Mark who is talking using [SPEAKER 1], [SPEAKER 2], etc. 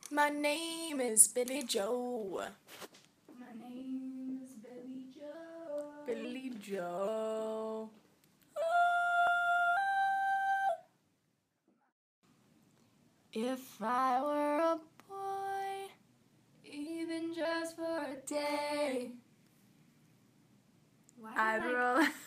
[SPEAKER 1] My name is Billy Joe.
[SPEAKER 2] My name is Billy Joe.
[SPEAKER 1] Billy Joe. If I were a boy,
[SPEAKER 2] even just for a day,
[SPEAKER 1] I'd roll.